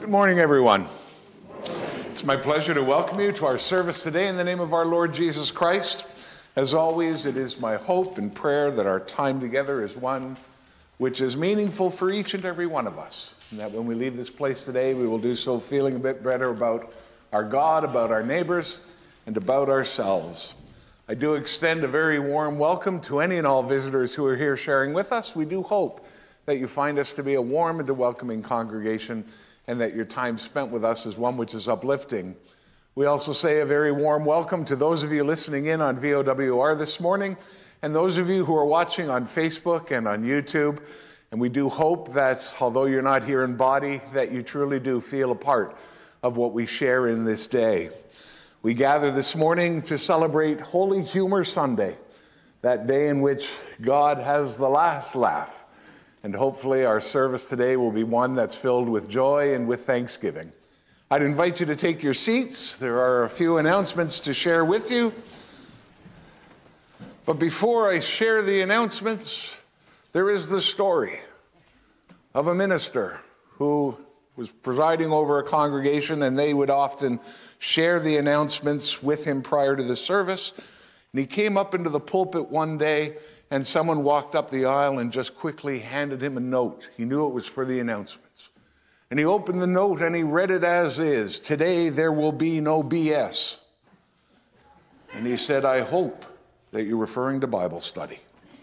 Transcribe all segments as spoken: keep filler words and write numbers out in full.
Good morning, everyone. It's my pleasure to welcome you to our service today in the name of our Lord Jesus Christ. As always, it is my hope and prayer that our time together is one which is meaningful for each and every one of us, and that when we leave this place today, we will do so feeling a bit better about our God, about our neighbors, and about ourselves. I do extend a very warm welcome to any and all visitors who are here sharing with us. We do hope that you find us to be a warm and a welcoming congregation, and that your time spent with us is one which is uplifting. We also say a very warm welcome to those of you listening in on V O W R this morning, and those of you who are watching on Facebook and on YouTube. And we do hope that, although you're not here in body, that you truly do feel a part of what we share in this day. We gather this morning to celebrate Holy Humor Sunday, that day in which God has the last laugh. And hopefully our service today will be one that's filled with joy and with thanksgiving. I'd invite you to take your seats. There are a few announcements to share with you. But before I share the announcements, there is the story of a minister who was presiding over a congregation, and they would often share the announcements with him prior to the service. And he came up into the pulpit one day, and someone walked up the aisle and just quickly handed him a note. He knew it was for the announcements. And he opened the note and he read it as is. Today there will be no B S. And he said, I hope that you're referring to Bible study.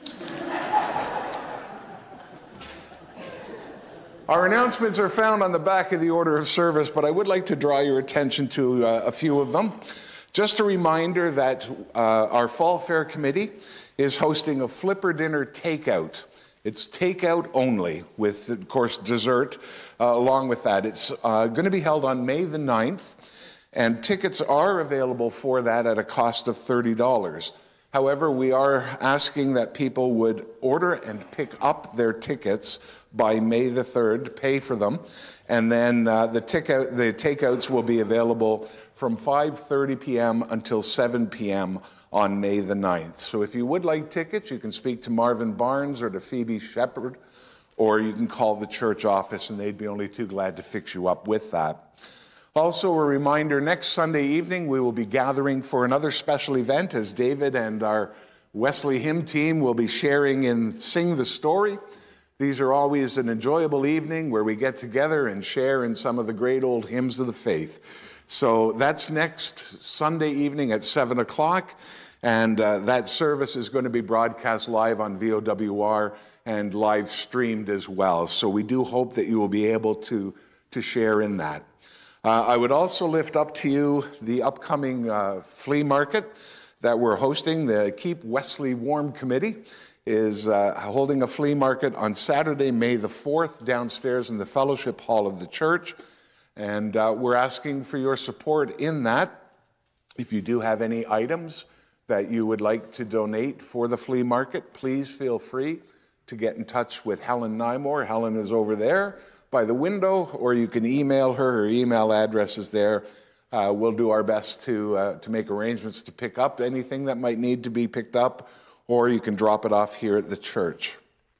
Our announcements are found on the back of the order of service, but I would like to draw your attention to uh, a few of them. Just a reminder that uh, our Fall Fair Committee is hosting a flipper dinner takeout. It's takeout only, with, of course, dessert uh, along with that. It's uh, going to be held on May the ninth, and tickets are available for that at a cost of thirty dollars. However, we are asking that people would order and pick up their tickets by May the third, pay for them, and then uh, the, ticket, the takeouts will be available from five thirty p m until seven p m on May the ninth. So if you would like tickets, you can speak to Marvin Barnes or to Phoebe Shepherd, or you can call the church office and they'd be only too glad to fix you up with that. Also, a reminder, next Sunday evening we will be gathering for another special event as David and our Wesley hymn team will be sharing in Sing the Story. These are always an enjoyable evening where we get together and share in some of the great old hymns of the faith. So that's next Sunday evening at seven o'clock, and uh, that service is going to be broadcast live on V O W R and live streamed as well. So we do hope that you will be able to, to share in that. Uh, I would also lift up to you the upcoming uh, flea market that we're hosting. The Keep Wesley Warm Committee is uh, holding a flea market on Saturday, May the fourth, downstairs in the fellowship hall of the church. And uh, we're asking for your support in that. If you do have any items that you would like to donate for the flea market, please feel free to get in touch with Helen Nymore. Helen is over there by the window, or you can email her. Her email address is there. Uh, we'll do our best to, uh, to make arrangements to pick up anything that might need to be picked up, or you can drop it off here at the church.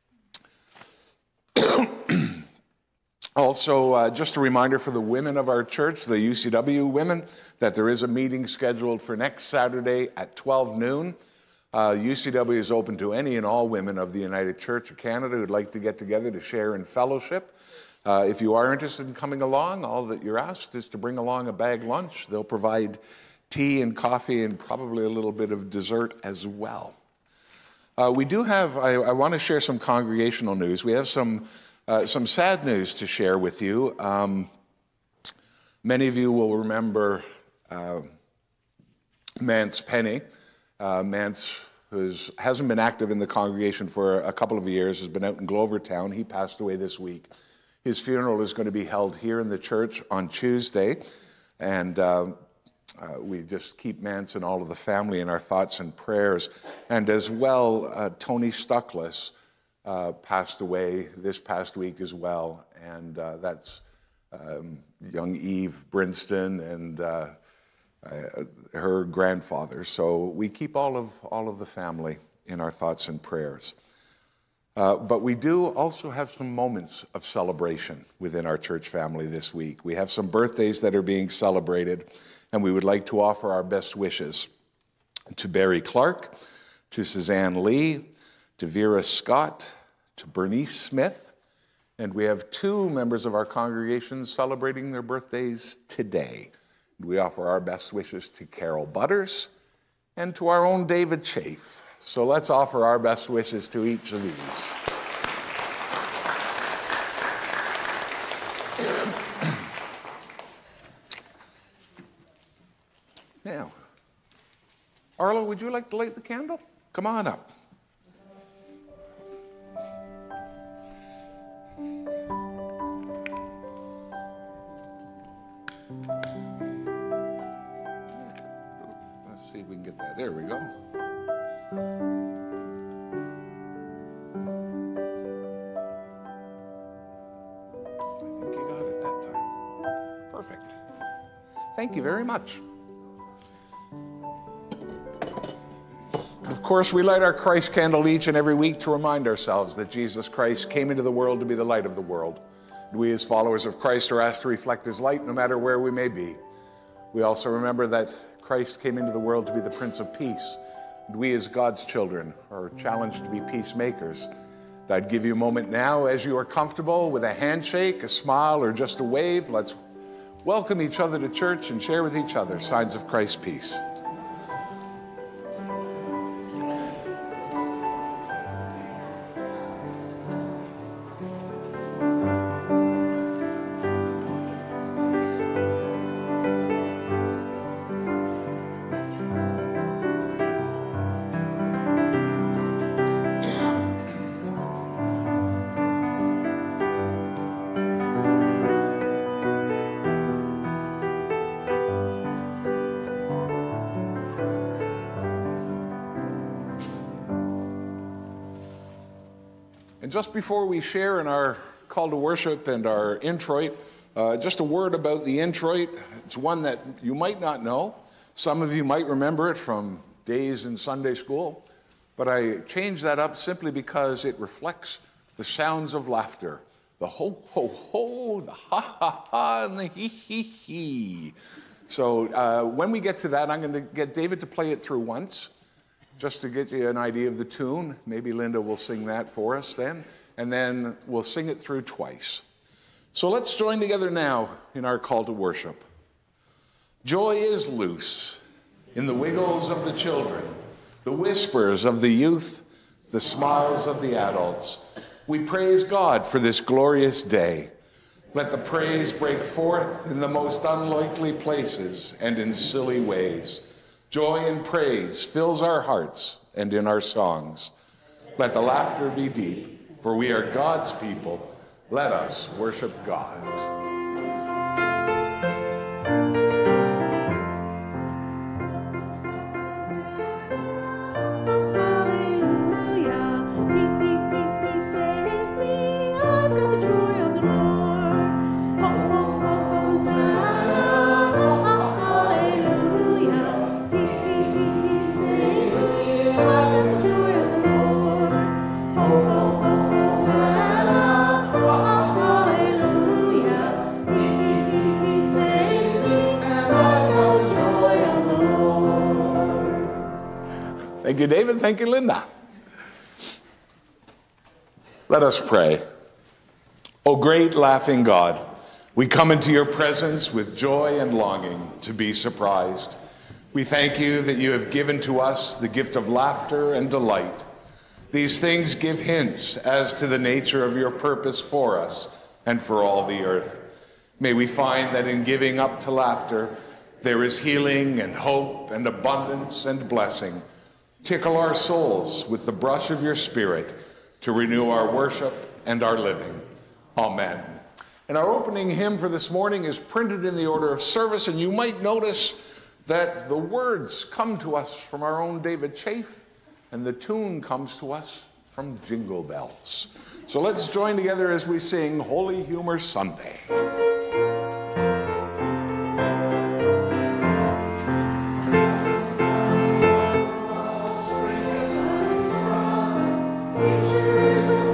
Also, uh, just a reminder for the women of our church, the U C W women, that there is a meeting scheduled for next Saturday at twelve noon. Uh, U C W is open to any and all women of the United Church of Canada who'd like to get together to share in fellowship. Uh, if you are interested in coming along, all that you're asked is to bring along a bag lunch. They'll provide tea and coffee and probably a little bit of dessert as well. Uh, we do have, I, I want to share some congregational news. We have some Uh, some sad news to share with you. Um, many of you will remember uh, Mance Penny. Uh, Mance who's, hasn't been active in the congregation for a couple of years, has been out in Glovertown. He passed away this week. His funeral is going to be held here in the church on Tuesday, and uh, uh, we just keep Mance and all of the family in our thoughts and prayers. And as well, uh, Tony Stuckless Uh, passed away this past week as well, and uh, that's um, young Eve Brinston and uh, uh, her grandfather. So we keep all of all of the family in our thoughts and prayers. Uh, but we do also have some moments of celebration within our church family this week. We have some birthdays that are being celebrated, and we would like to offer our best wishes to Barry Clark, to Suzanne Lee, to Vera Scott, to Bernice Smith, and we have two members of our congregation celebrating their birthdays today. We offer our best wishes to Carol Butters and to our own David Chafe. So let's offer our best wishes to each of these. Now, Arlo, would you like to light the candle? Come on up. Let's see if we can get that. There we go. I think you got it that time. Perfect. Thank you very much. Of course, we light our Christ candle each and every week to remind ourselves that Jesus Christ came into the world to be the light of the world. We as followers of Christ are asked to reflect his light no matter where we may be. We also remember that Christ came into the world to be the Prince of Peace. And we as God's children are challenged to be peacemakers. And I'd give you a moment now, as you are comfortable, with a handshake, a smile, or just a wave. Let's welcome each other to church and share with each other signs of Christ's peace. And just before we share in our call to worship and our introit, uh, just a word about the introit. It's one that you might not know. Some of you might remember it from days in Sunday school, but I changed that up simply because it reflects the sounds of laughter. The ho, ho, ho, the ha, ha, ha, and the he, he, he. So uh, when we get to that, I'm going to get David to play it through once, just to get you an idea of the tune. Maybe Linda will sing that for us then, and then we'll sing it through twice. So let's join together now in our call to worship. Joy is loose in the wiggles of the children, the whispers of the youth, the smiles of the adults. We praise God for this glorious day. Let the praise break forth in the most unlikely places and in silly ways. Joy and praise fills our hearts and in our songs. Let the laughter be deep, for we are God's people. Let us worship God. Thank you, David. Thank you, Linda. Let us pray. O great laughing God, we come into your presence with joy and longing to be surprised. We thank you that you have given to us the gift of laughter and delight. These things give hints as to the nature of your purpose for us and for all the earth. May we find that in giving up to laughter, there is healing and hope and abundance and blessing. Tickle our souls with the brush of your Spirit to renew our worship and our living. Amen. And our opening hymn for this morning is printed in the order of service, and you might notice that the words come to us from our own David Chafe, and the tune comes to us from Jingle Bells. So let's join together as we sing Holy Humor Sunday. Easter is a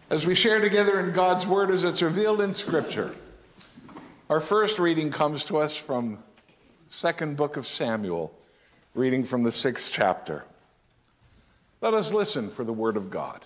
As we share together in God's Word as it's revealed in Scripture, our first reading comes to us from second book of Samuel, reading from the sixth chapter. Let us listen for the Word of God.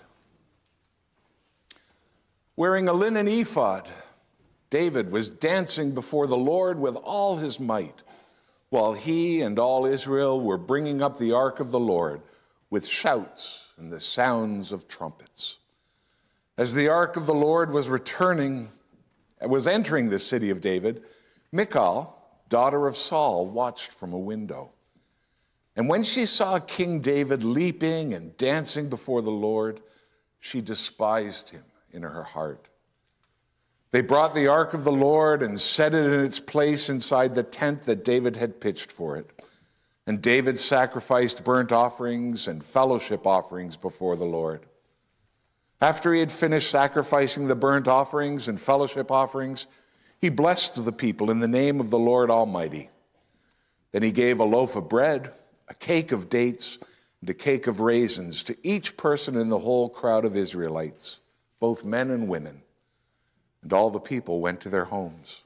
Wearing a linen ephod, David was dancing before the Lord with all his might, while he and all Israel were bringing up the ark of the Lord with shouts and the sounds of trumpets. As the ark of the Lord was returning, was entering the city of David, Michal, daughter of Saul, watched from a window. And when she saw King David leaping and dancing before the Lord, she despised him in her heart. They brought the ark of the Lord and set it in its place inside the tent that David had pitched for it. And David sacrificed burnt offerings and fellowship offerings before the Lord. After he had finished sacrificing the burnt offerings and fellowship offerings, he blessed the people in the name of the Lord Almighty. Then he gave a loaf of bread, a cake of dates, and a cake of raisins to each person in the whole crowd of Israelites, both men and women. And all the people went to their homes.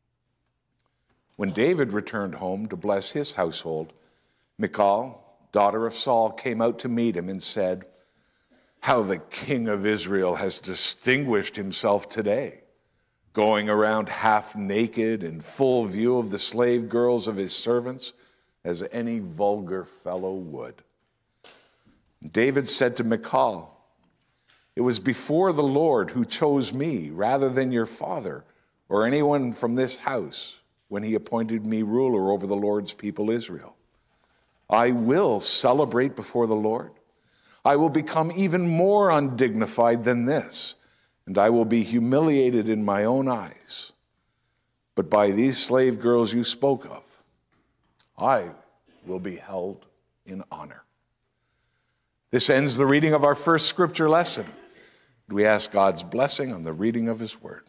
When David returned home to bless his household, Michal, daughter of Saul, came out to meet him and said, "How the king of Israel has distinguished himself today, going around half naked in full view of the slave girls of his servants, as any vulgar fellow would." And David said to Michal, "It was before the Lord who chose me rather than your father or anyone from this house when he appointed me ruler over the Lord's people Israel. I will celebrate before the Lord. I will become even more undignified than this, and I will be humiliated in my own eyes. But by these slave girls you spoke of, I will be held in honor." This ends the reading of our first scripture lesson. We ask God's blessing on the reading of his word.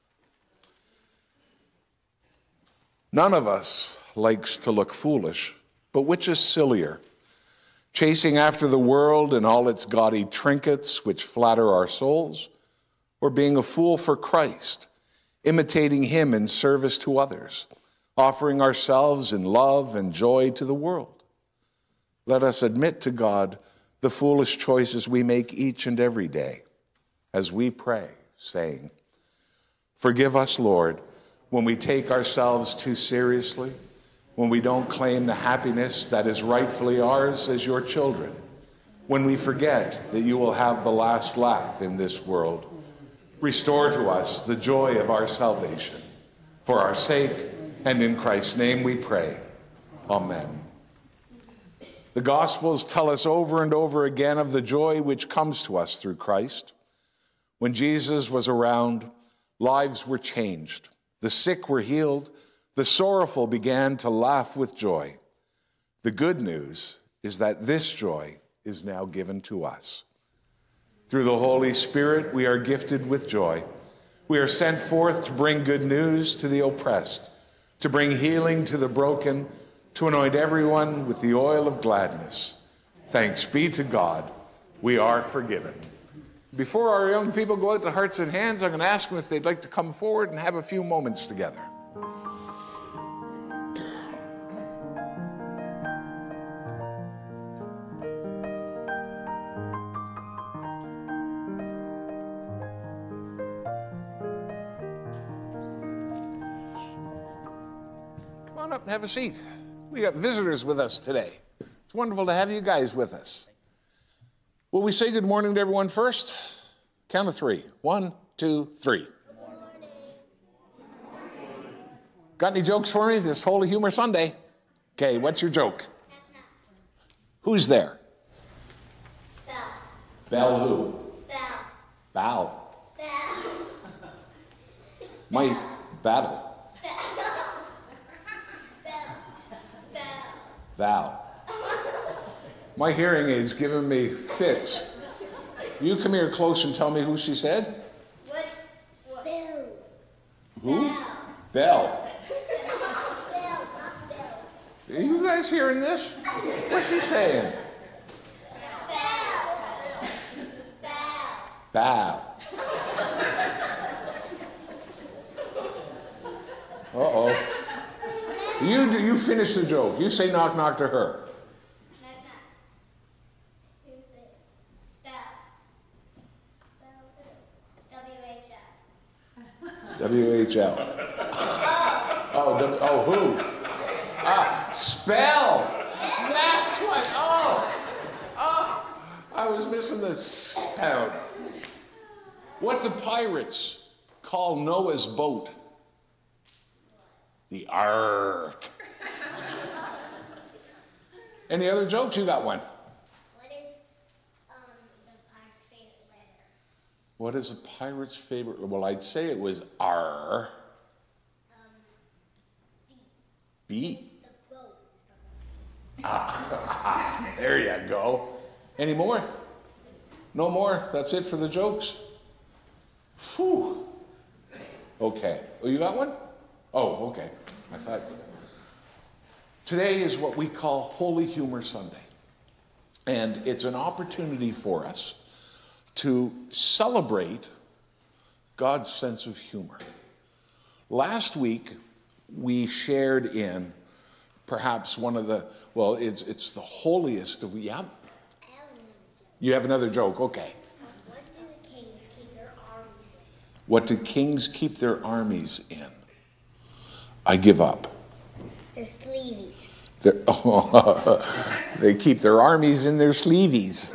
None of us likes to look foolish, but which is sillier? Chasing after the world and all its gaudy trinkets which flatter our souls, or being a fool for Christ, imitating him in service to others, offering ourselves in love and joy to the world? Let us admit to God the foolish choices we make each and every day, as we pray, saying, "Forgive us, Lord, when we take ourselves too seriously, when we don't claim the happiness that is rightfully ours as your children, when we forget that you will have the last laugh in this world. Restore to us the joy of our salvation. For our sake and in Christ's name we pray. Amen." The Gospels tell us over and over again of the joy which comes to us through Christ. When Jesus was around, lives were changed. The sick were healed. The sorrowful began to laugh with joy. The good news is that this joy is now given to us. Through the Holy Spirit, we are gifted with joy. We are sent forth to bring good news to the oppressed, to bring healing to the broken, to anoint everyone with the oil of gladness. Thanks be to God, we are forgiven. Before our young people go out to Hearts and Hands, I'm going to ask them if they'd like to come forward and have a few moments together. Come on up and have a seat. We got visitors with us today. It's wonderful to have you guys with us. Will we say good morning to everyone first? Count of three. One, two, three. Good morning. Got any jokes for me this Holy Humor Sunday? Okay, what's your joke? Who's there? Spell. Bell who? Spell. Bow. Spell. My battle. Val. My hearing aid's giving me fits. You come here close and tell me who she said? What? Bill. Who? Bell. Bell. Bill, not Bill. Are you guys hearing this? What's she saying? Spell. Spell. Bow. You, do- you finish the joke. You say knock, knock to her. Knock, knock. You say spell. Spell W H L. W H L. Oh, w, oh, who? Ah, spell. That's what, oh. Oh, I was missing the sound. What do pirates call Noah's boat? The Ark. Any other jokes? You got one. What is um, the pirate's favorite letter? What is a pirate's favorite? Well, I'd say it was R. Um, B. B. The boat. Ah, there you go. Any more? No more? That's it for the jokes? Whew. Okay. Oh, you got one? Oh, okay. I thought. Today is what we call Holy Humor Sunday. And it's an opportunity for us to celebrate God's sense of humor. Last week, we shared in perhaps one of the, well, it's, it's the holiest of, yeah? You have another joke, okay. What do the kings keep their armies in? What do kings keep their armies in? I give up. Their sleeveys. They're- oh, they keep their armies in their sleeveys.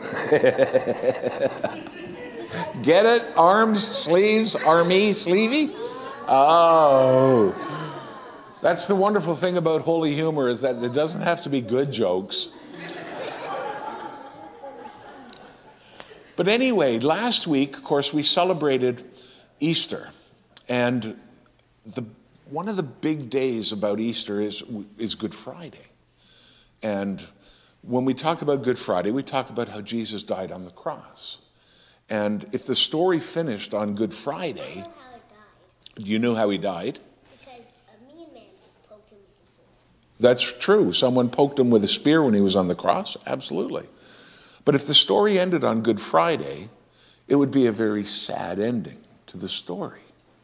Get it? Arms, sleeves, army, sleevey? Oh. That's the wonderful thing about holy humor, is that it doesn't have to be good jokes. But anyway, last week, of course, we celebrated Easter. And the, one of the big days about Easter is, is Good Friday. And when we talk about Good Friday, we talk about how Jesus died on the cross. And if the story finished on Good Friday, I know how it died. do you know how he died? Because a mean man just poked him with a sword. That's true. Someone poked him with a spear when he was on the cross. Absolutely. But if the story ended on Good Friday, it would be a very sad ending to the story.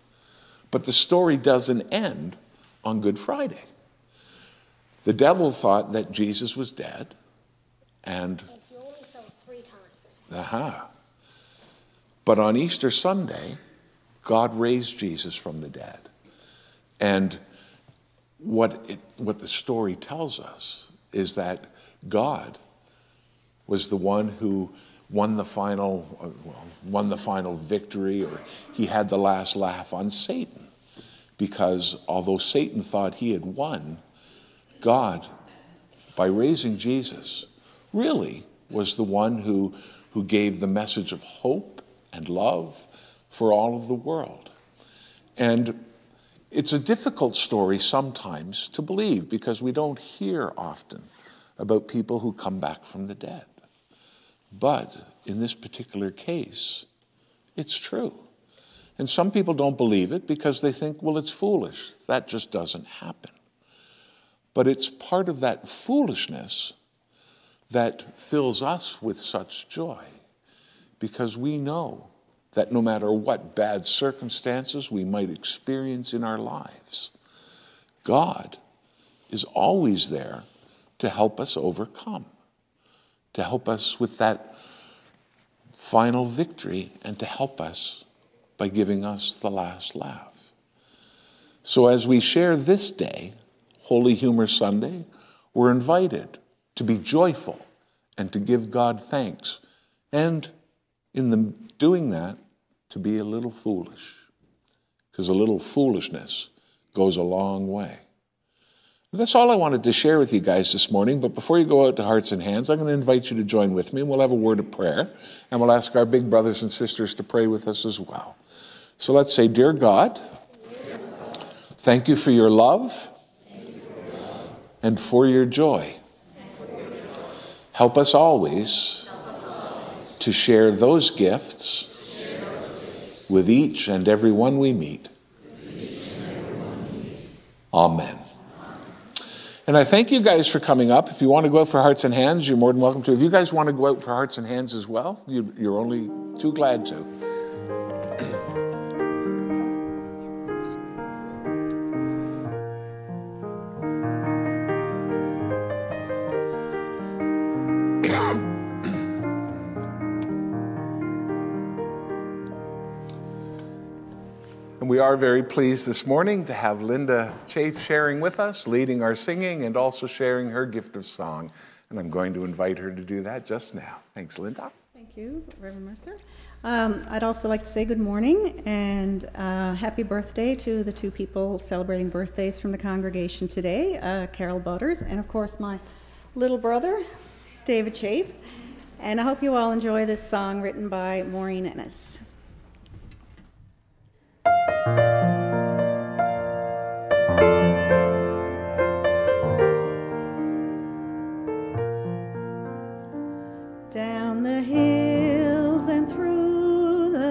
But the story doesn't end on Good Friday. The devil thought that Jesus was dead, and And he only fell three times. aha. But on Easter Sunday, God raised Jesus from the dead. And what it, what the story tells us is that God was the one who won the final, uh, well, won the final victory, or he had the last laugh on Satan. Because although Satan thought he had won, God, by raising Jesus, really was the one who, who gave the message of hope and love for all of the world. And it's a difficult story sometimes to believe, because we don't hear often about people who come back from the dead. But in this particular case, it's true. And some people don't believe it because they think, well, it's foolish. That just doesn't happen. But it's part of that foolishness that fills us with such joy, because we know that no matter what bad circumstances we might experience in our lives, God is always there to help us overcome, to help us with that final victory, and to help us by giving us the last laugh. So as we share this day, Holy Humor Sunday, we're invited to be joyful and to give God thanks, and in the doing that, to be a little foolish, because a little foolishness goes a long way. That's all I wanted to share with you guys this morning, but before you go out to Hearts and Hands, I'm going to invite you to join with me, and we'll have a word of prayer, and we'll ask our big brothers and sisters to pray with us as well. So let's say, Dear God, thank you for your love and for your joy. Help us always to share those gifts with each and every one we meet. Amen. And I thank you guys for coming up. If you want to go out for Hearts and Hands, you're more than welcome to. If you guys want to go out for Hearts and Hands as well, you're only too glad to. And we are very pleased this morning to have Linda Chafe sharing with us, leading our singing and also sharing her gift of song. And I'm going to invite her to do that just now. Thanks, Linda. Thank you, Reverend Mercer. Um, I'd also like to say good morning and uh, happy birthday to the two people celebrating birthdays from the congregation today, uh, Carol Butters, and of course my little brother, David Chafe. And I hope you all enjoy this song written by Maureen Ennis. Down the hills and through the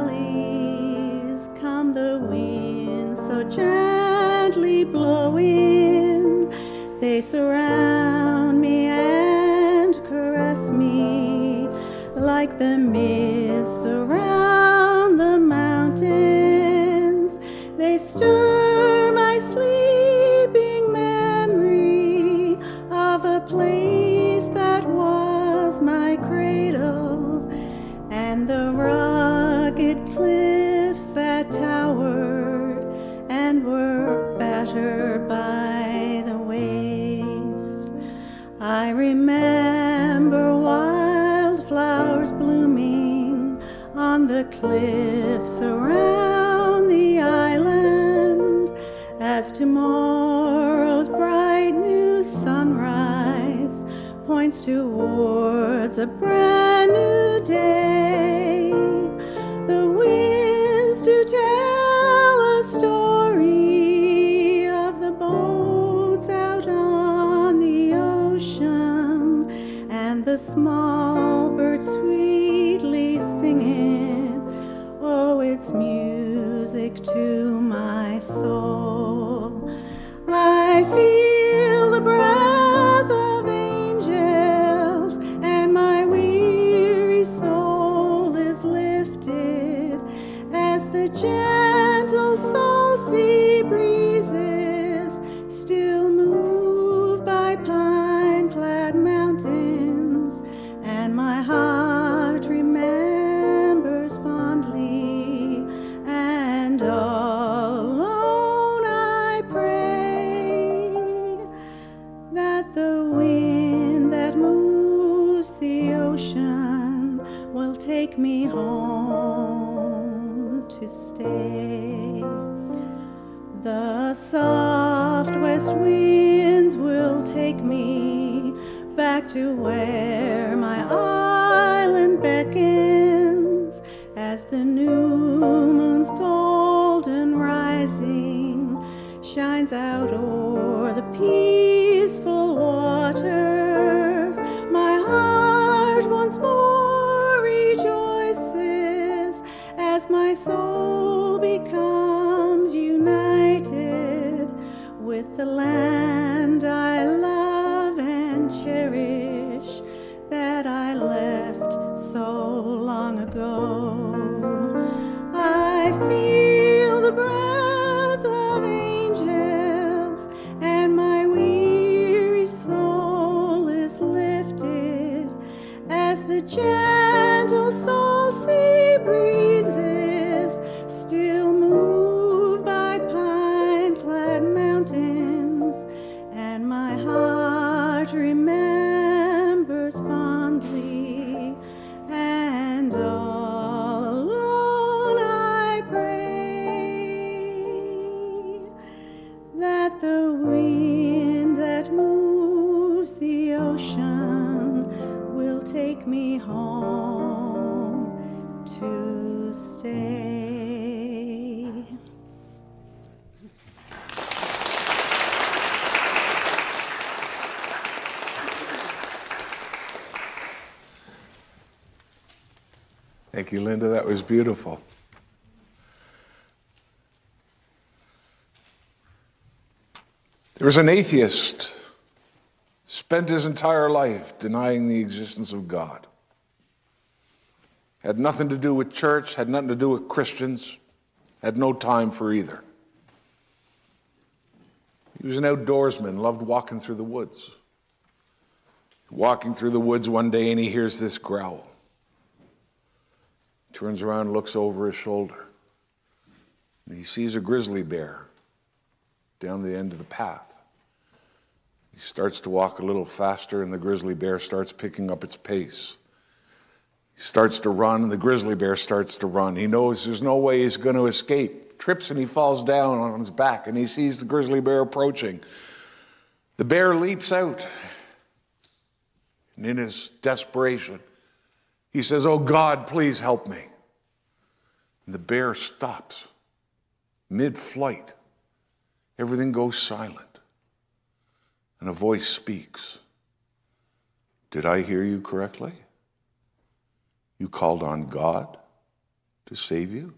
valleys come the winds so gently blowing. They surround me and caress me like the mist around the mountains. They stir my sleeping memory of a place that was my cradle, and the rugged cliffs that towered and were battered by the waves. I remember wildflowers blooming on the cliffs around the island as tomorrow's bright new sunrise points towards a brand new day. The winds do tell a story of the boats out on the ocean and the small birds sweetly singing. Oh, it's music to my soul. I feel the breath of angels, and my weary soul is lifted as the gentle salty breezes still move by pine-clad mountains, and my heart remembers fondly, and all alone I pray that the wind that moves the ocean will take me home to stay. The soft west winds will take me back to where my island beckons as the new moon's golden rising shines out o'er the peaceful waters. My heart once more rejoices as my soul becomes united with the land I love and cherish that I left so long ago. I feel the breath of angels, and my weary soul is lifted as the gentle salty breezes still move by pine-clad mountains, and my heart remembers fondly, and all alone I pray that the wind that moves the ocean will take me home to stay. Thank you, Linda. That was beautiful. There was an atheist, spent his entire life denying the existence of God. Had nothing to do with church, had nothing to do with Christians, had no time for either. He was an outdoorsman, loved walking through the woods. Walking through the woods one day and he hears this growl. Turns around, looks over his shoulder. And he sees a grizzly bear down the end of the path. He starts to walk a little faster and the grizzly bear starts picking up its pace. He starts to run and the grizzly bear starts to run. He knows there's no way he's going to escape. Trips and he falls down on his back and he sees the grizzly bear approaching. The bear leaps out. And in his desperation, he says, "Oh God, please help me." And the bear stops mid-flight. Everything goes silent. And a voice speaks. "Did I hear you correctly? You called on God to save you?"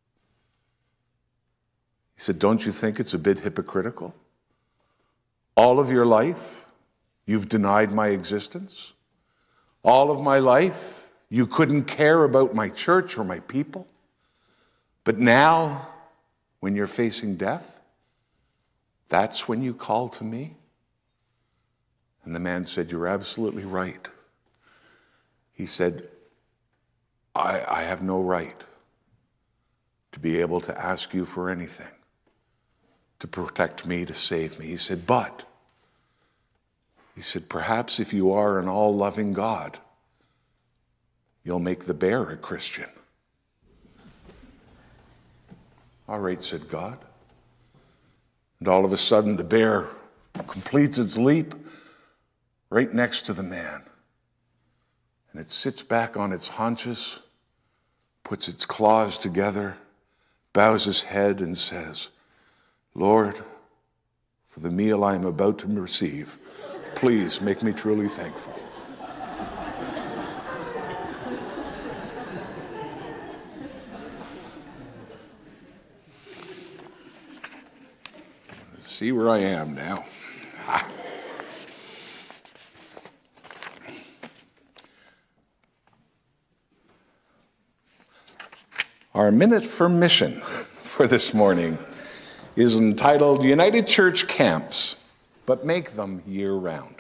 He said, "Don't you think it's a bit hypocritical? All of your life, you've denied my existence. All of my life, you couldn't care about my church or my people. But now, when you're facing death, that's when you call to me?" And the man said, "You're absolutely right." He said, I, I have no right to be able to ask you for anything, to protect me, to save me." He said, "But," he said, "perhaps if you are an all-loving God, you'll make the bear a Christian." "All right," said God. And all of a sudden, the bear completes its leap right next to the man. And it sits back on its haunches, puts its claws together, bows its head and says, "Lord, for the meal I am about to receive, please make me truly thankful." See where I am now. Ah. Our minute for mission for this morning is entitled United Church Camps, but make them year-round.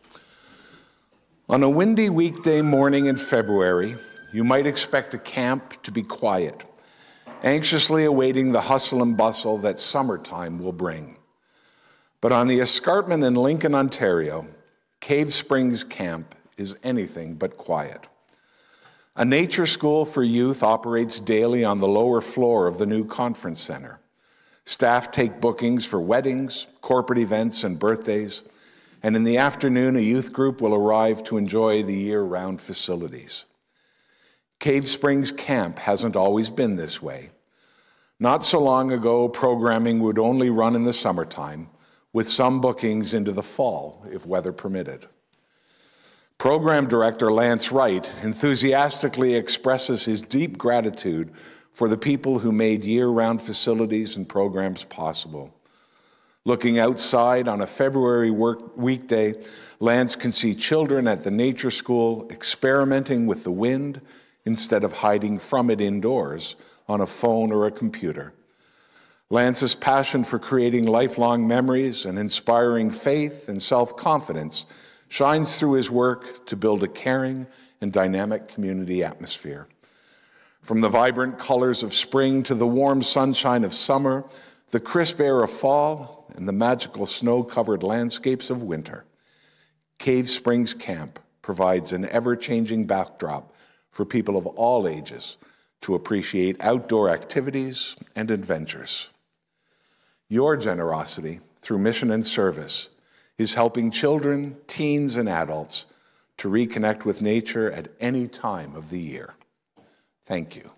On a windy weekday morning in February, you might expect a camp to be quiet, anxiously awaiting the hustle and bustle that summertime will bring. But on the escarpment in Lincoln, Ontario, Cave Springs Camp is anything but quiet. A nature school for youth operates daily on the lower floor of the new conference center. Staff take bookings for weddings, corporate events, and birthdays, and in the afternoon, a youth group will arrive to enjoy the year-round facilities. Cave Springs Camp hasn't always been this way. Not so long ago, programming would only run in the summertime, with some bookings into the fall, if weather permitted. Program Director Lance Wright enthusiastically expresses his deep gratitude for the people who made year-round facilities and programs possible. Looking outside on a February work weekday, Lance can see children at the nature school experimenting with the wind instead of hiding from it indoors on a phone or a computer. Lance's passion for creating lifelong memories and inspiring faith and self-confidence shines through his work to build a caring and dynamic community atmosphere. From the vibrant colors of spring to the warm sunshine of summer, the crisp air of fall, and the magical snow-covered landscapes of winter, Cave Springs Camp provides an ever-changing backdrop for people of all ages to appreciate outdoor activities and adventures. Your generosity through mission and service is helping children, teens, and adults to reconnect with nature at any time of the year. Thank you.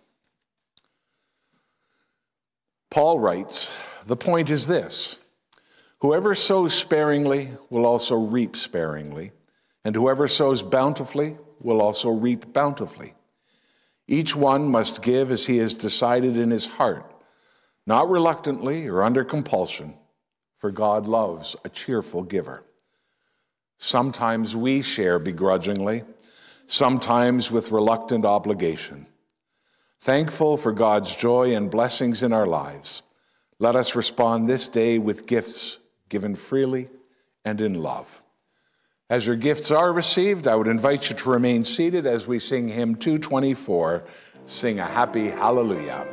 Paul writes, "The point is this: whoever sows sparingly will also reap sparingly, and whoever sows bountifully will also reap bountifully. Each one must give as he has decided in his heart, not reluctantly or under compulsion, for God loves a cheerful giver." Sometimes we share begrudgingly, sometimes with reluctant obligation. Thankful for God's joy and blessings in our lives, let us respond this day with gifts given freely and in love. As your gifts are received, I would invite you to remain seated as we sing hymn two twenty-four, Sing a Happy Hallelujah.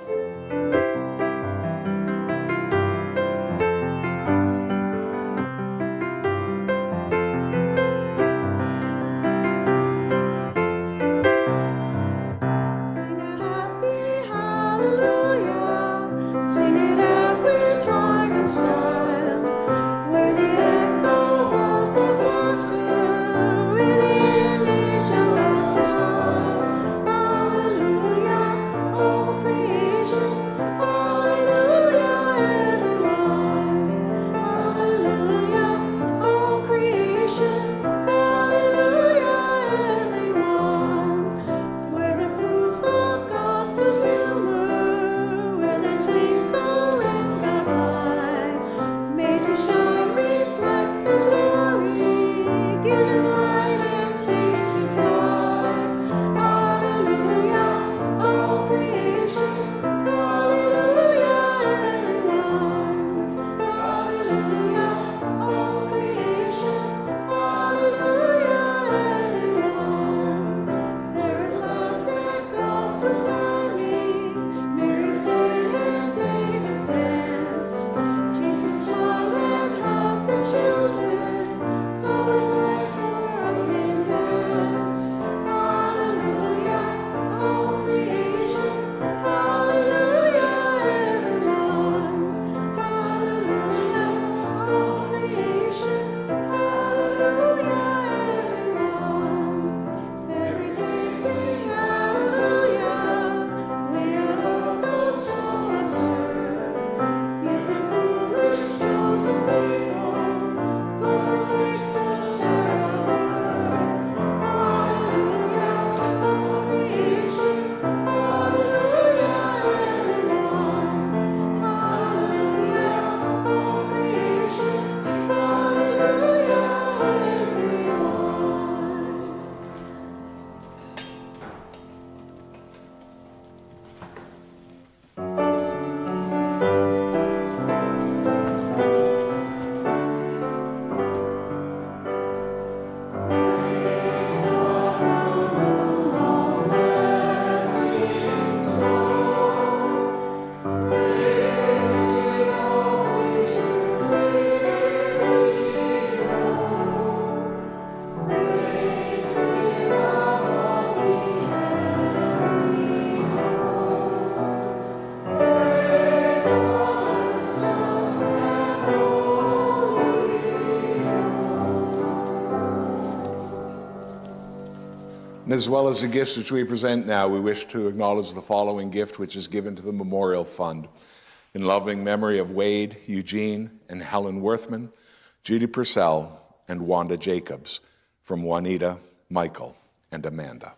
And as well as the gifts which we present now, we wish to acknowledge the following gift, which is given to the Memorial Fund in loving memory of Wade, Eugene, and Helen Worthman, Judy Purcell, and Wanda Jacobs, from Juanita, Michael, and Amanda.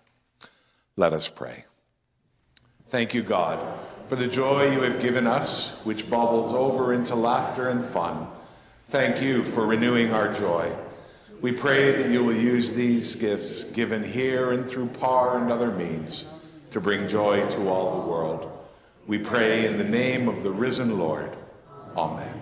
Let us pray. Thank you, God, for the joy you have given us, which bubbles over into laughter and fun. Thank you for renewing our joy. We pray that you will use these gifts given here and through P A R and other means to bring joy to all the world. We pray in the name of the risen Lord. Amen.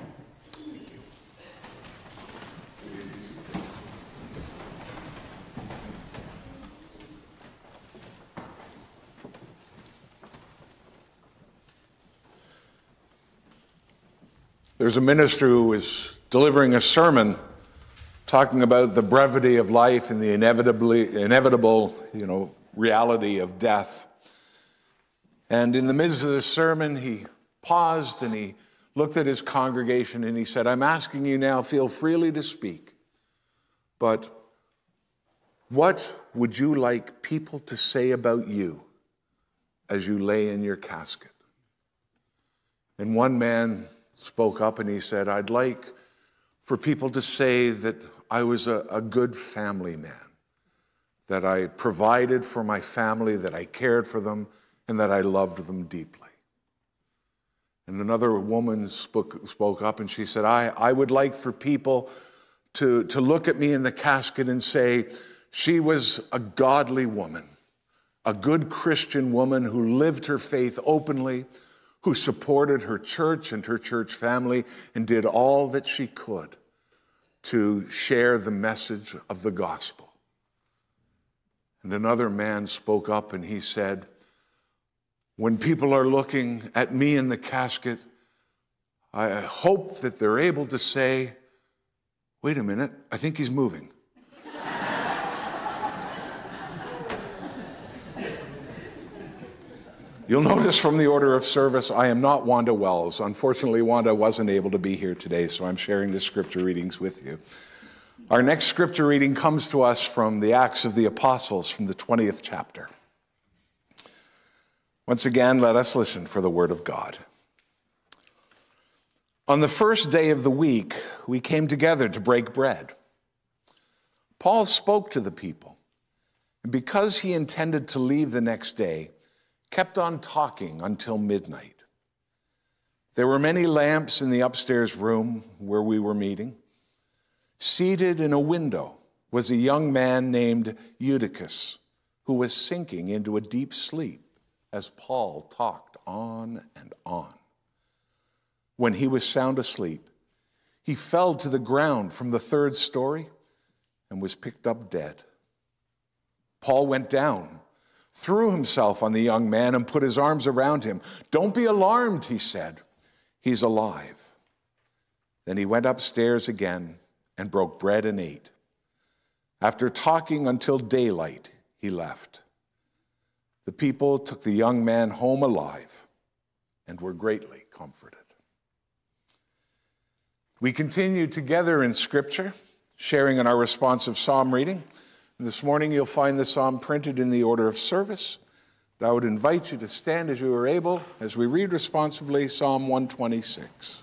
There's a minister who was delivering a sermon talking about the brevity of life and the inevitably, inevitable, you know, reality of death. And in the midst of the sermon, he paused and he looked at his congregation and he said, I'm asking you now, feel freely to speak, but what would you like people to say about you as you lay in your casket? And one man spoke up and he said, I'd like for people to say that I was a, a good family man, that I provided for my family, that I cared for them, and that I loved them deeply. And another woman spoke, spoke up and she said, I, I would like for people to, to look at me in the casket and say, she was a godly woman, a good Christian woman who lived her faith openly, who supported her church and her church family and did all that she could. to share the message of the gospel. And another man spoke up and he said, when people are looking at me in the casket, I hope that they're able to say, wait a minute, I think he's moving. You'll notice from the order of service, I am not Wanda Wells. Unfortunately, Wanda wasn't able to be here today, so I'm sharing the scripture readings with you. Our next scripture reading comes to us from the Acts of the Apostles, from the twentieth chapter. Once again, let us listen for the word of God. On the first day of the week, we came together to break bread. Paul spoke to the people, and because he intended to leave the next day, kept on talking until midnight. There were many lamps in the upstairs room where we were meeting. Seated in a window was a young man named Eutychus, who was sinking into a deep sleep as Paul talked on and on. When he was sound asleep, he fell to the ground from the third story and was picked up dead. Paul went down, threw himself on the young man and put his arms around him. Don't be alarmed, he said. He's alive. Then he went upstairs again and broke bread and ate. After talking until daylight, he left. The people took the young man home alive and were greatly comforted. We continue together in Scripture, sharing in our responsive psalm reading. This morning you'll find the psalm printed in the order of service. I would invite you to stand as you are able as we read responsibly Psalm one twenty-six.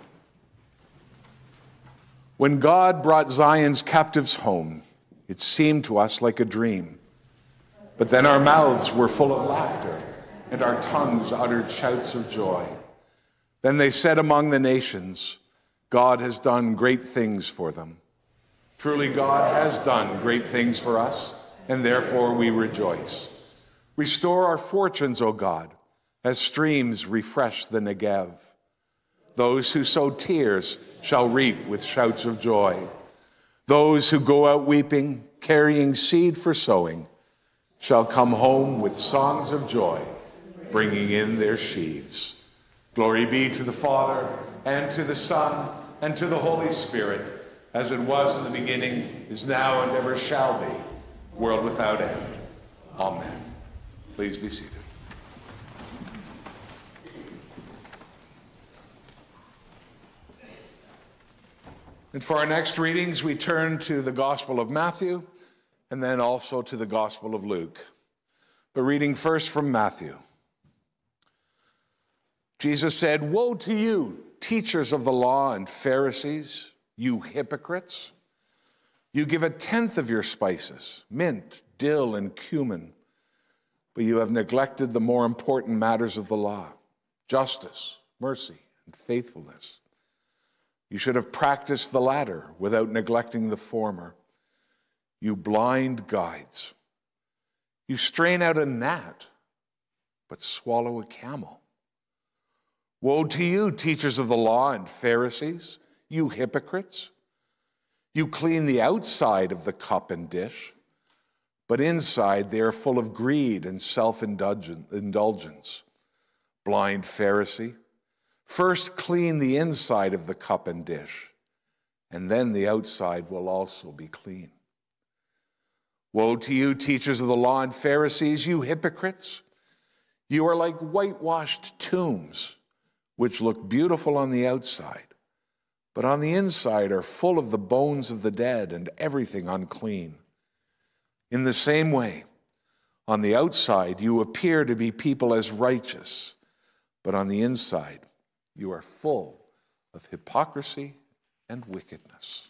When God brought Zion's captives home, it seemed to us like a dream. But then our mouths were full of laughter, and our tongues uttered shouts of joy. Then they said among the nations, God has done great things for them. Truly, God has done great things for us, and therefore we rejoice. Restore our fortunes, O God, as streams refresh the Negev. Those who sow tears shall reap with shouts of joy. Those who go out weeping, carrying seed for sowing, shall come home with songs of joy, bringing in their sheaves. Glory be to the Father, and to the Son, and to the Holy Spirit, as it was in the beginning, is now, and ever shall be, world without end. Amen. Please be seated. And for our next readings, we turn to the Gospel of Matthew, and then also to the Gospel of Luke. But reading first from Matthew. Jesus said, "Woe to you, teachers of the law and Pharisees, you hypocrites! You give a tenth of your spices, mint, dill, and cumin, but you have neglected the more important matters of the law, justice, mercy, and faithfulness. You should have practiced the latter without neglecting the former. You blind guides! You strain out a gnat, but swallow a camel. Woe to you, teachers of the law and Pharisees, you hypocrites! You clean the outside of the cup and dish, but inside they are full of greed and self-indulgence. Blind Pharisee, first clean the inside of the cup and dish, and then the outside will also be clean. Woe to you, teachers of the law and Pharisees, you hypocrites! You are like whitewashed tombs, which look beautiful on the outside, but on the inside are full of the bones of the dead and everything unclean. In the same way, on the outside you appear to be people as righteous, but on the inside you are full of hypocrisy and wickedness."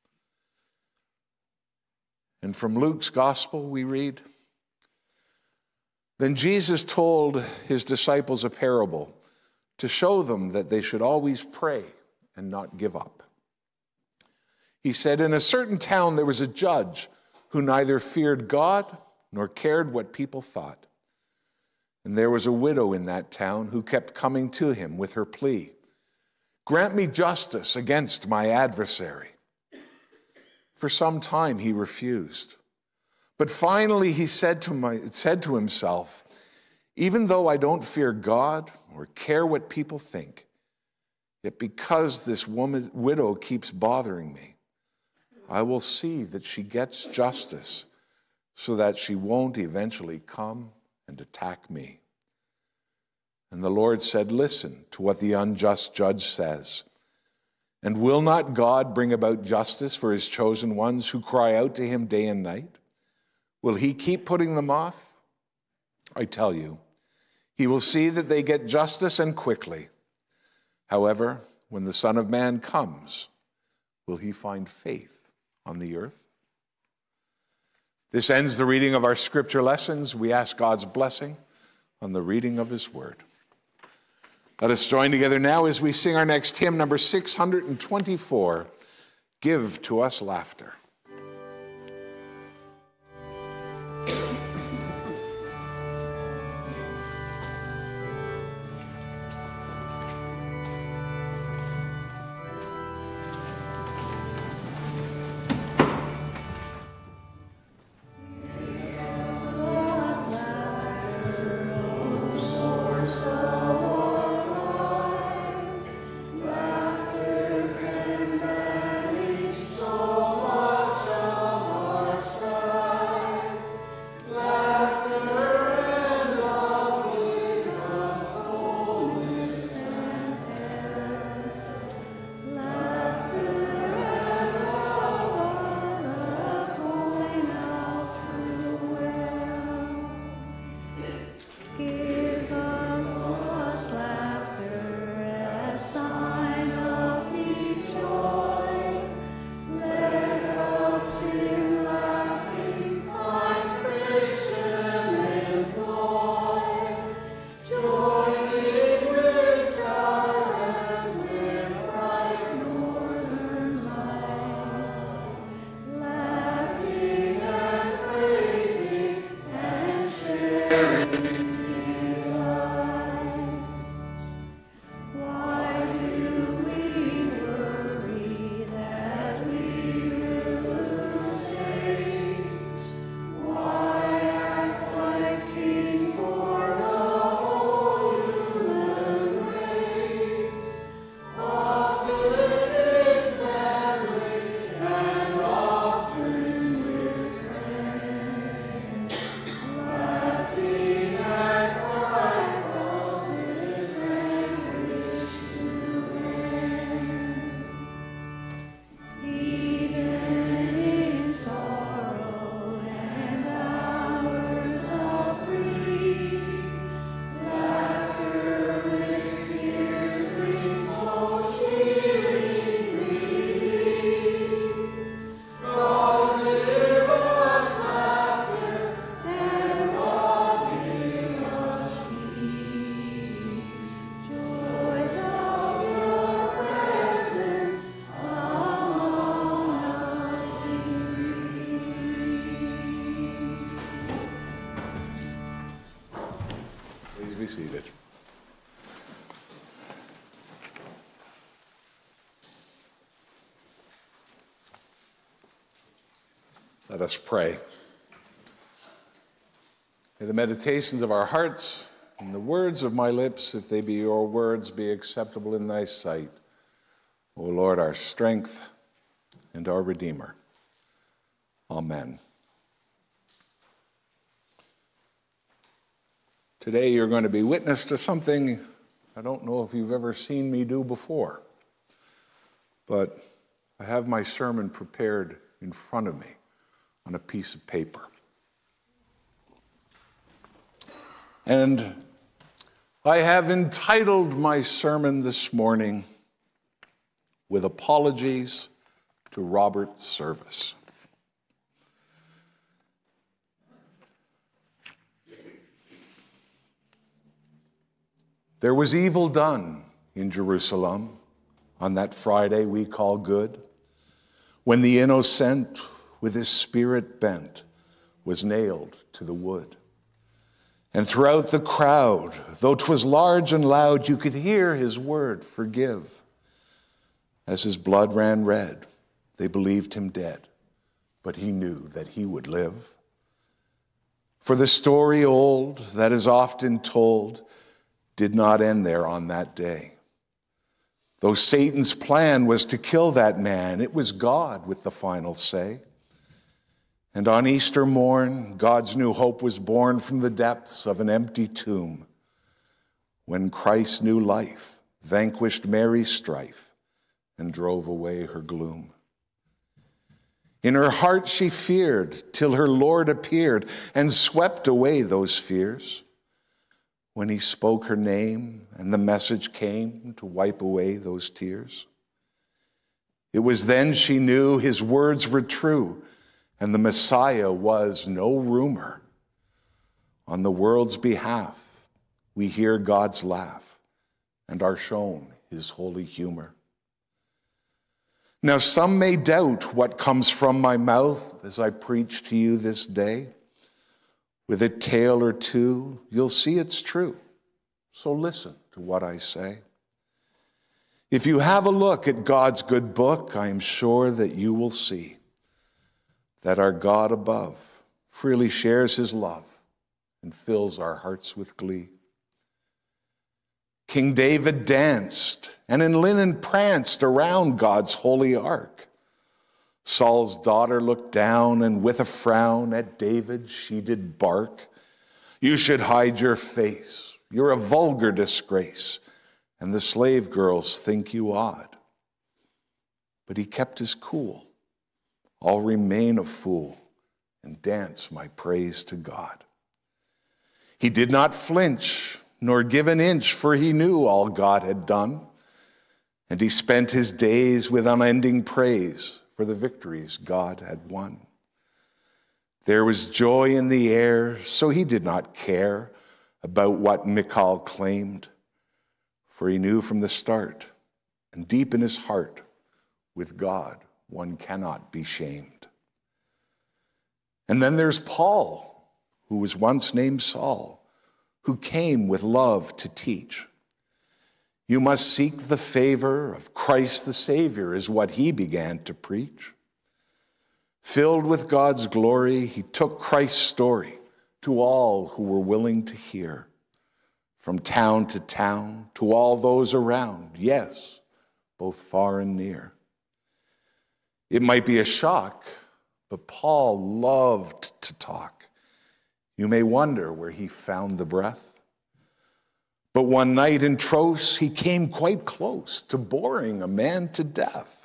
And from Luke's Gospel we read, "Then Jesus told his disciples a parable to show them that they should always pray and not give up. He said, in a certain town there was a judge who neither feared God nor cared what people thought. And there was a widow in that town who kept coming to him with her plea, 'Grant me justice against my adversary.' For some time he refused. But finally he said to, my, said to himself, even though I don't fear God or care what people think, yet because this woman, widow keeps bothering me, I will see that she gets justice so that she won't eventually come and attack me. And the Lord said, listen to what the unjust judge says. And will not God bring about justice for his chosen ones who cry out to him day and night? Will he keep putting them off? I tell you, he will see that they get justice and quickly. However, when the Son of Man comes, will he find faith on the earth? This ends the reading of our scripture lessons. We ask God's blessing on the reading of his word. Let us join together now as we sing our next hymn, number six hundred twenty-four, Give to Us Laughter. Be seated. Let us pray. May the meditations of our hearts and the words of my lips, if they be your words, be acceptable in thy sight, O Lord, our strength and our Redeemer. Amen. Today you're going to be witness to something I don't know if you've ever seen me do before, but I have my sermon prepared in front of me on a piece of paper. And I have entitled my sermon this morning, With Apologies to Robert Service. There was evil done in Jerusalem on that Friday we call good, when the innocent with his spirit bent was nailed to the wood. And throughout the crowd, though 'twas large and loud, you could hear his word, forgive. As his blood ran red, they believed him dead, but he knew that he would live. For the story old that is often told did not end there on that day. Though Satan's plan was to kill that man, it was God with the final say. And on Easter morn, God's new hope was born from the depths of an empty tomb, when Christ's new life vanquished Mary's strife and drove away her gloom. In her heart she feared till her Lord appeared and swept away those fears. When he spoke her name and the message came to wipe away those tears. It was then she knew his words were true and the Messiah was no rumor. On the world's behalf, we hear God's laugh and are shown his holy humor. Now some may doubt what comes from my mouth as I preach to you this day. With a tale or two, you'll see it's true. So listen to what I say. If you have a look at God's good book, I am sure that you will see that our God above freely shares his love and fills our hearts with glee. King David danced and in linen pranced around God's holy ark. Saul's daughter looked down and with a frown at David she did bark. You should hide your face, you're a vulgar disgrace, and the slave girls think you odd. But he kept his cool. I'll remain a fool and dance my praise to God. He did not flinch nor give an inch, for he knew all God had done. And he spent his days with unending praise for the victories God had won. There was joy in the air, so he did not care about what Michal claimed, for he knew from the start, and deep in his heart, with God one cannot be shamed. And then there's Paul, who was once named Saul, who came with love to teach. You must seek the favor of Christ the Savior, is what he began to preach. Filled with God's glory, he took Christ's story to all who were willing to hear. From town to town, to all those around, yes, both far and near. It might be a shock, but Paul loved to talk. You may wonder where he found the breath. But one night in Tros, he came quite close to boring a man to death.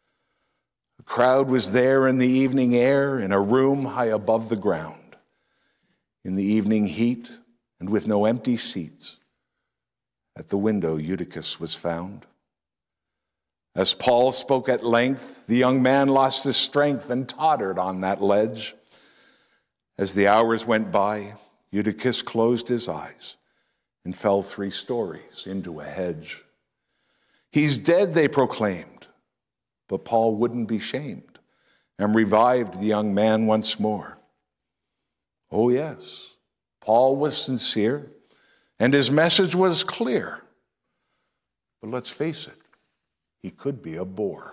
A crowd was there in the evening air in a room high above the ground. In the evening heat and with no empty seats, at the window Eutychus was found. As Paul spoke at length, the young man lost his strength and tottered on that ledge. As the hours went by, Eutychus closed his eyes and fell three stories into a hedge. He's dead, they proclaimed, but Paul wouldn't be shamed and revived the young man once more. Oh yes, Paul was sincere and his message was clear. But let's face it, he could be a bore.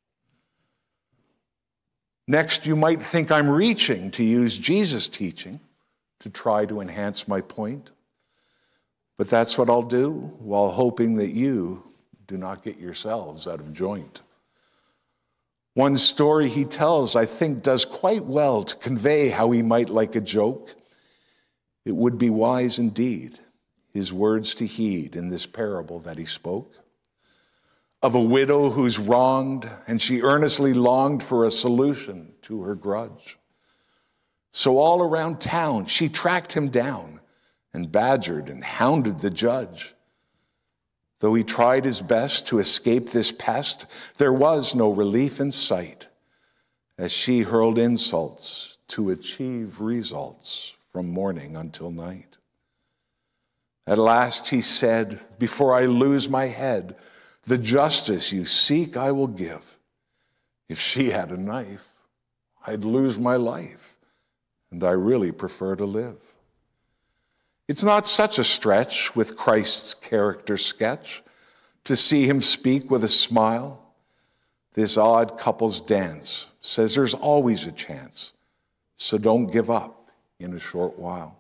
Next, you might think I'm reaching to use Jesus' teaching to try to enhance my point. But that's what I'll do while hoping that you do not get yourselves out of joint. One story he tells, I think, does quite well to convey how he might like a joke. It would be wise indeed, his words to heed in this parable that he spoke. Of a widow who's wronged, and she earnestly longed for a solution to her grudge. So all around town, she tracked him down and badgered and hounded the judge. Though he tried his best to escape this pest, there was no relief in sight, as she hurled insults to achieve results from morning until night. At last he said, before I lose my head, the justice you seek I will give. If she had a knife, I'd lose my life, and I really prefer to live. It's not such a stretch with Christ's character sketch to see him speak with a smile. This odd couple's dance says there's always a chance, so don't give up in a short while.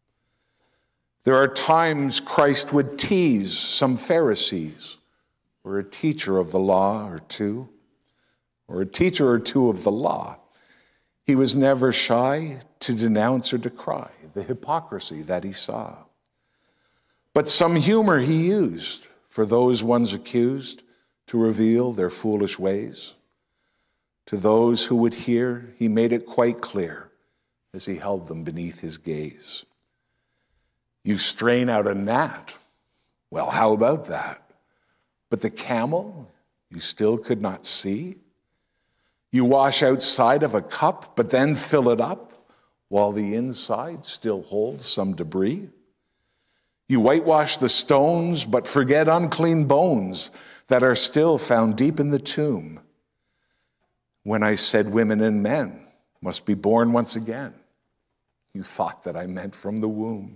There are times Christ would tease some Pharisees, or a teacher of the law or two, or a teacher or two of the law. He was never shy to denounce or decry the hypocrisy that he saw. But some humor he used for those ones accused to reveal their foolish ways. To those who would hear, he made it quite clear as he held them beneath his gaze. You strain out a gnat. Well, how about that? But the camel you still could not see? You wash outside of a cup, but then fill it up while the inside still holds some debris? You whitewash the stones, but forget unclean bones that are still found deep in the tomb. When I said women and men must be born once again, you thought that I meant from the womb.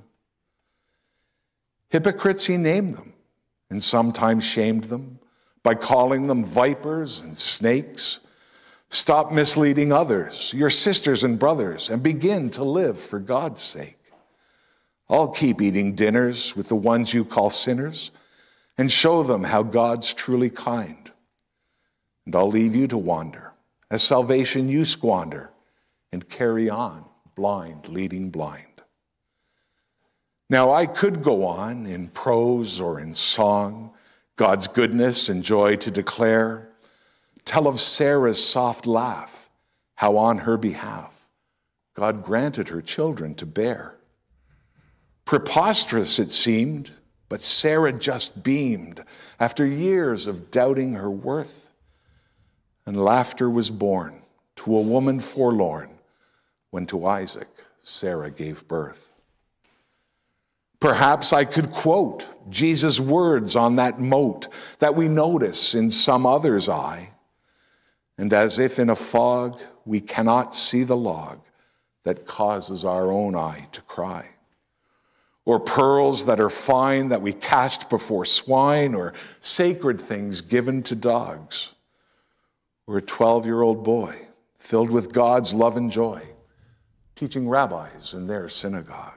Hypocrites he named them, and sometimes shamed them by calling them vipers and snakes. Stop misleading others, your sisters and brothers, and begin to live for God's sake. I'll keep eating dinners with the ones you call sinners and show them how God's truly kind. And I'll leave you to wander as salvation you squander and carry on, blind leading blind. Now I could go on in prose or in song, God's goodness and joy to declare, tell of Sarah's soft laugh, how on her behalf God granted her children to bear. Preposterous it seemed, but Sarah just beamed after years of doubting her worth. And laughter was born to a woman forlorn when to Isaac Sarah gave birth. Perhaps I could quote Jesus' words on that mote that we notice in some other's eye, and as if in a fog we cannot see the log that causes our own eye to cry. Or pearls that are fine that we cast before swine, or sacred things given to dogs. Or a twelve-year-old boy filled with God's love and joy, teaching rabbis in their synagogue.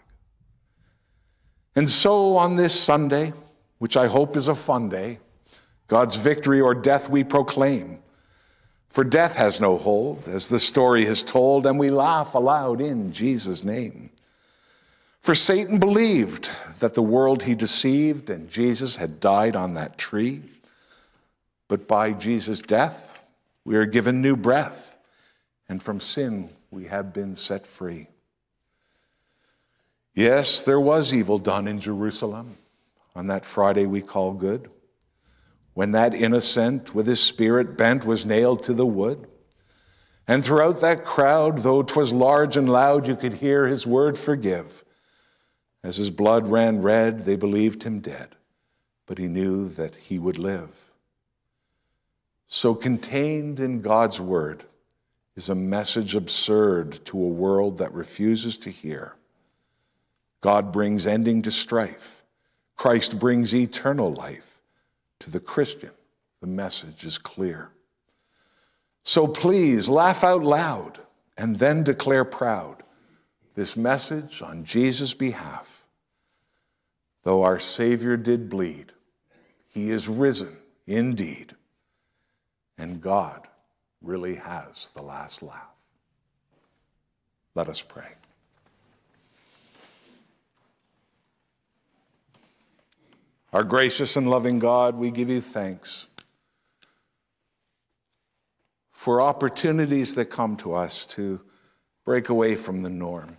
And so on this Sunday, which I hope is a fun day, God's victory or death we proclaim. For death has no hold, as the story has told, and we laugh aloud in Jesus' name. For Satan believed that the world he deceived and Jesus had died on that tree. But by Jesus' death, we are given new breath, and from sin we have been set free. Yes, there was evil done in Jerusalem on that Friday we call good, when that innocent with his spirit bent was nailed to the wood. And throughout that crowd, though 'twas large and loud, you could hear his word forgive. As his blood ran red, they believed him dead, but he knew that he would live. So contained in God's word is a message absurd to a world that refuses to hear. God brings ending to strife. Christ brings eternal life. To the Christian, the message is clear. So please laugh out loud and then declare proud this message on Jesus' behalf. Though our Savior did bleed, he is risen indeed, and God really has the last laugh. Let us pray. Our gracious and loving God, we give you thanks for opportunities that come to us to break away from the norm,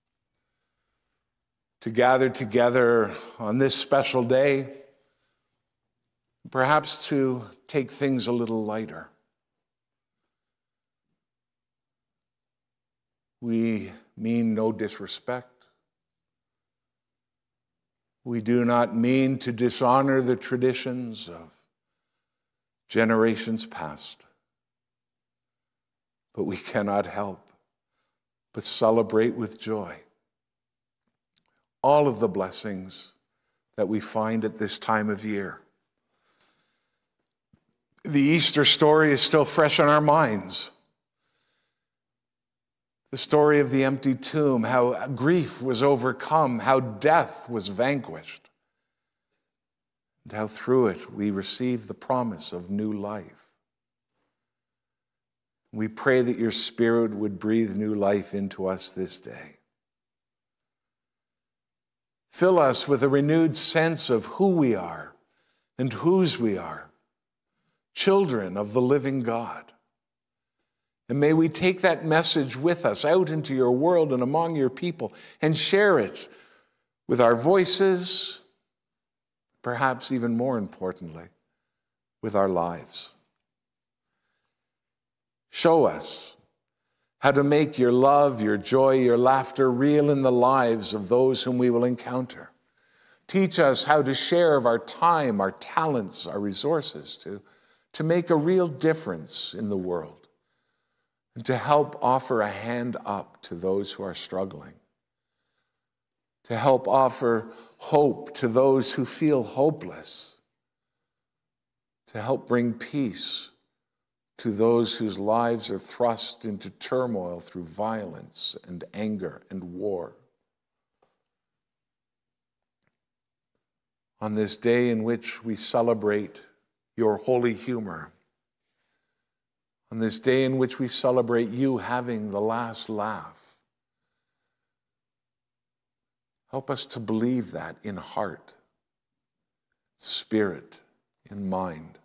to gather together on this special day, perhaps to take things a little lighter. We mean no disrespect. We do not mean to dishonor the traditions of generations past, but we cannot help but celebrate with joy all of the blessings that we find at this time of year. The Easter story is still fresh on our minds. The story of the empty tomb, how grief was overcome, how death was vanquished, and how through it we receive the promise of new life. We pray that your Spirit would breathe new life into us this day. Fill us with a renewed sense of who we are and whose we are, children of the living God. And may we take that message with us out into your world and among your people and share it with our voices, perhaps even more importantly, with our lives. Show us how to make your love, your joy, your laughter real in the lives of those whom we will encounter. Teach us how to share of our time, our talents, our resources to, to make a real difference in the world and to help offer a hand up to those who are struggling, to help offer hope to those who feel hopeless, to help bring peace to those whose lives are thrust into turmoil through violence and anger and war. On this day in which we celebrate your holy humor, on this day in which we celebrate you having the last laugh, help us to believe that in heart, spirit, in mind.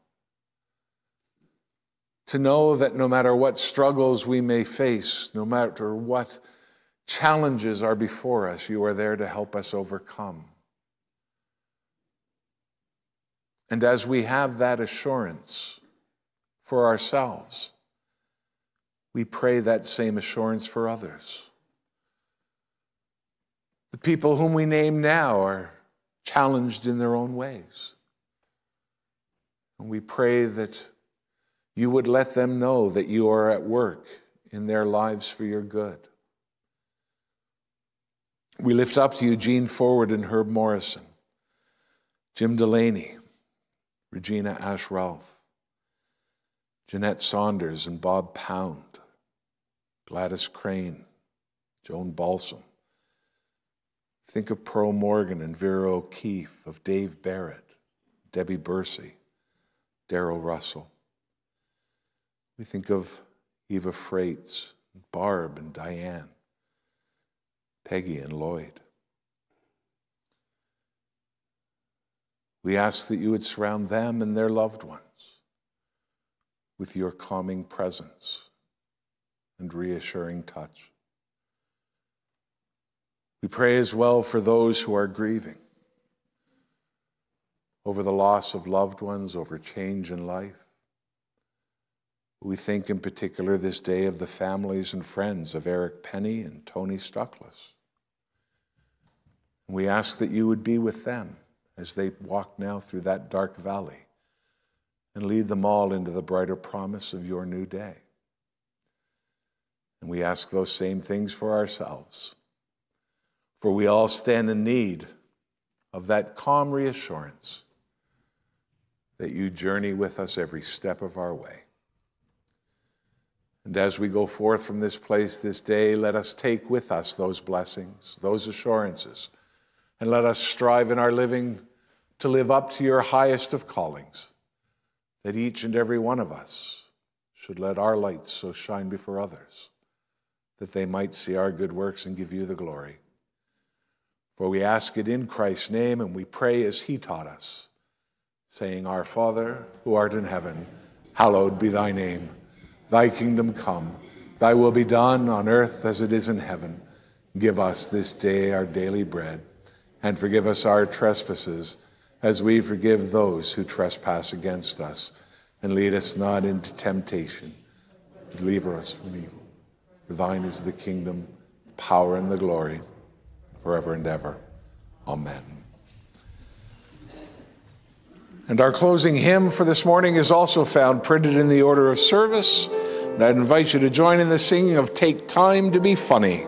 To know that no matter what struggles we may face, no matter what challenges are before us, you are there to help us overcome. And as we have that assurance for ourselves, we pray that same assurance for others. The people whom we name now are challenged in their own ways. And we pray that you would let them know that you are at work in their lives for your good. We lift up to you Jean Forward and Herb Morrison, Jim Delaney, Regina Ash-Ralph, Jeanette Saunders and Bob Pound, Gladys Crane, Joan Balsam. Think of Pearl Morgan and Vera O'Keefe, of Dave Barrett, Debbie Bursey, Darrell Russell. We think of Eva Freites, Barb and Diane, Peggy and Lloyd. We ask that you would surround them and their loved ones with your calming presence and reassuring touch. We pray as well for those who are grieving over the loss of loved ones, over change in life. We think in particular this day of the families and friends of Eric Penny and Tony Stuckless. We ask that you would be with them as they walk now through that dark valley and lead them all into the brighter promise of your new day. And we ask those same things for ourselves, for we all stand in need of that calm reassurance that you journey with us every step of our way. And as we go forth from this place this day, let us take with us those blessings, those assurances, and let us strive in our living to live up to your highest of callings, that each and every one of us should let our lights so shine before others, that they might see our good works and give you the glory. For we ask it in Christ's name, and we pray as he taught us, saying, Our Father, who art in heaven, hallowed be thy name. Thy kingdom come, thy will be done on earth as it is in heaven. Give us this day our daily bread, and forgive us our trespasses, as we forgive those who trespass against us. And lead us not into temptation, but deliver us from evil. For thine is the kingdom, power, and the glory, forever and ever. Amen. And our closing hymn for this morning is also found printed in the order of service. And I'd invite you to join in the singing of Take Time to Be Funny.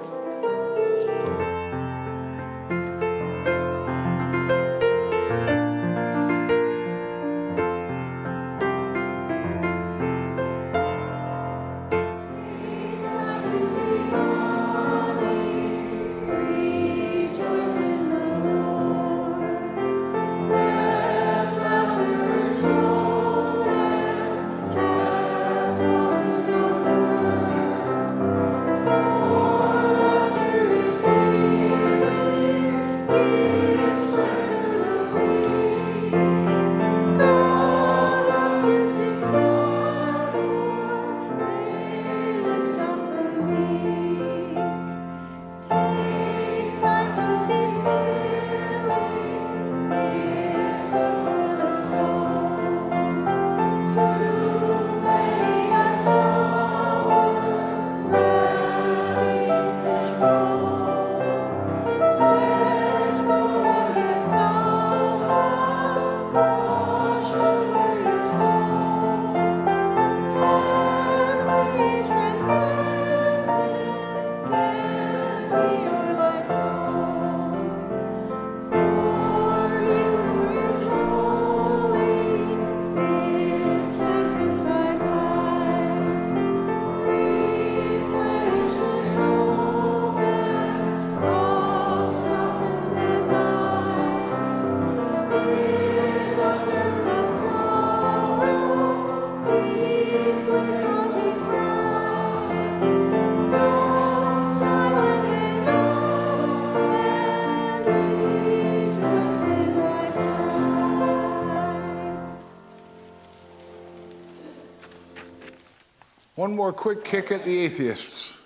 One more quick kick at the atheists.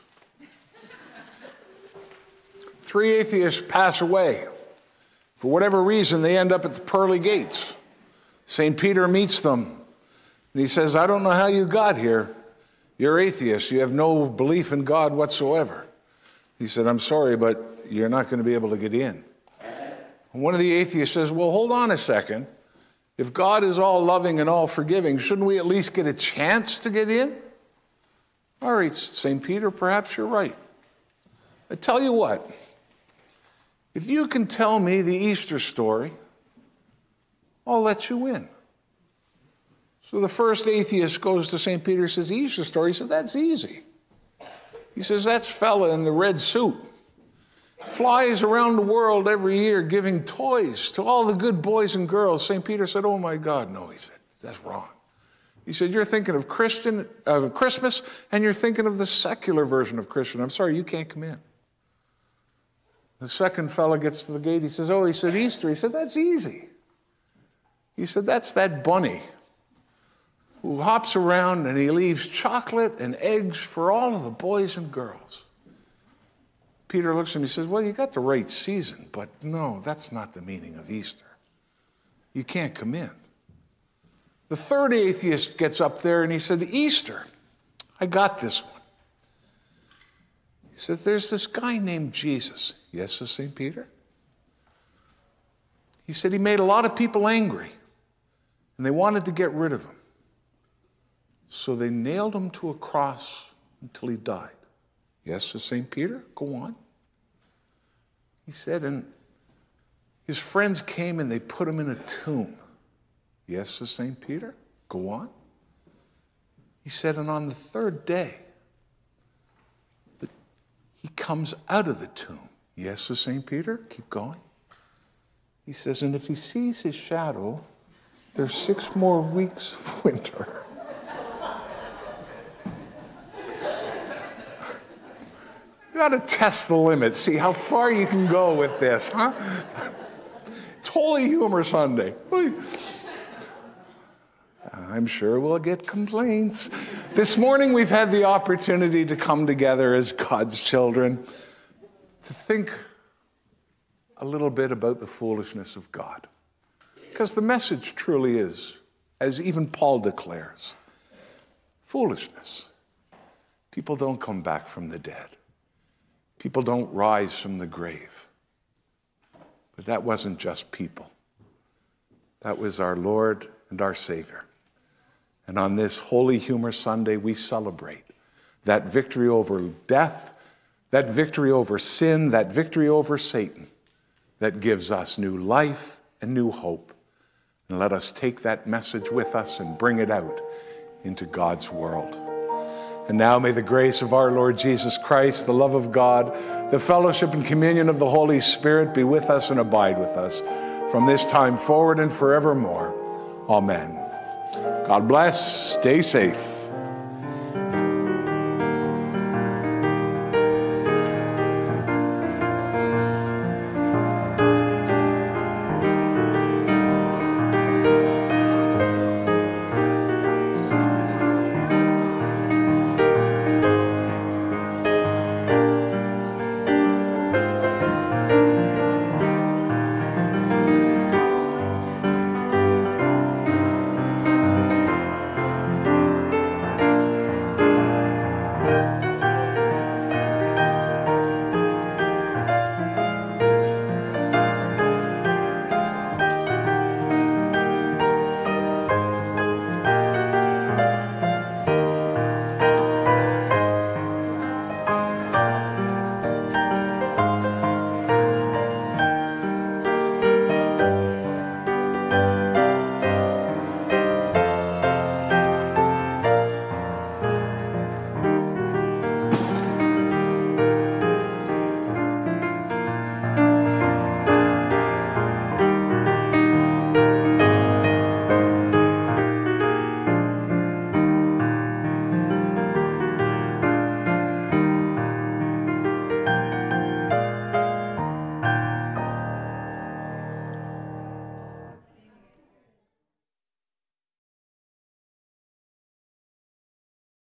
Three atheists pass away. For whatever reason, they end up at the pearly gates. Saint Peter meets them, and he says, I don't know how you got here. You're atheists. You have no belief in God whatsoever. He said, I'm sorry, but you're not going to be able to get in. And one of the atheists says, well, hold on a second. If God is all loving and all forgiving, shouldn't we at least get a chance to get in? All right, Saint Peter, perhaps you're right. I tell you what, if you can tell me the Easter story, I'll let you in. So the first atheist goes to Saint Peter and says, the Easter story. He said, that's easy. He says, that's fella in the red suit. Flies around the world every year giving toys to all the good boys and girls. Saint Peter said, oh my God, no, he said, that's wrong. He said, you're thinking of Christian, of Christmas, and you're thinking of the secular version of Christian. I'm sorry, you can't come in. The second fella gets to the gate. He says, oh, he said, Easter. He said, that's easy. He said, that's that bunny who hops around and he leaves chocolate and eggs for all of the boys and girls. Peter looks at him and he says, well, you got the right season, but no, that's not the meaning of Easter. You can't come in. The third atheist gets up there and he said, Easter, I got this one. He said, there's this guy named Jesus. Yes, says Saint Peter. He said he made a lot of people angry and they wanted to get rid of him. So they nailed him to a cross until he died. Yes, says Saint Peter, go on. He said, and his friends came and they put him in a tomb. Yes, says Saint Peter, go on. He said, and on the third day, he comes out of the tomb. Yes, says Saint Peter, keep going. He says, and if he sees his shadow, there's six more weeks of winter. You got to test the limits, see how far you can go with this, huh? It's Holy Humor Sunday. I'm sure we'll get complaints. This morning we've had the opportunity to come together as God's children to think a little bit about the foolishness of God. Because the message truly is, as even Paul declares, foolishness. People don't come back from the dead. People don't rise from the grave. But that wasn't just people. That was our Lord and our Savior. And on this Holy Humor Sunday, we celebrate that victory over death, that victory over sin, that victory over Satan, that gives us new life and new hope. And let us take that message with us and bring it out into God's world. And now may the grace of our Lord Jesus Christ, the love of God, the fellowship and communion of the Holy Spirit be with us and abide with us from this time forward and forevermore. Amen. God bless. Stay safe.